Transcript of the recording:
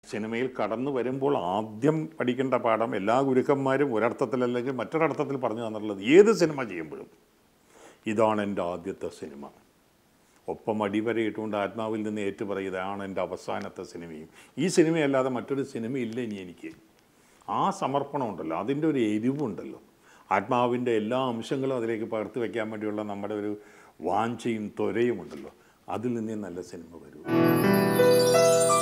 സിനിമയിൽ കടന്നു വരുമ്പോൾ ആദ്യം പഠിക്കേണ്ട പാഠം എല്ലാ ഗുരുക്കന്മാരും ഒരർത്ഥത്തിലല്ലെങ്കിൽ മറ്റൊരർത്ഥത്തിൽ പറഞ്ഞു തന്നിട്ടുള്ളത് ഏത് സിനിമ ചെയ്യുമ്പോഴും ഇതാണ് എൻ്റെ ആദ്യത്തെ സിനിമ. ഒപ്പം അടിവരയിട്ടുകൊണ്ട് ആത്മാവിൽ നിന്ന് ഏറ്റുപറയുക ഇതാണ് എൻ്റെ അവസാനത്തെ സിനിമയും. ഈ സിനിമയല്ലാതെ മറ്റൊരു സിനിമയില്ല ഇനി എനിക്ക്. ആ സമർപ്പണം ഉണ്ടല്ലോ, അതിൻ്റെ ഒരു എരിവുണ്ടല്ലോ, ആത്മാവിൻ്റെ എല്ലാ അംശങ്ങളും അതിലേക്ക് പകർത്തി വയ്ക്കാൻ വേണ്ടിയുള്ള നമ്മുടെ ഒരു വാഞ്ചയും ത്വരയും ഉണ്ടല്ലോ, അതിൽ നിന്നേ നല്ല സിനിമ വരും.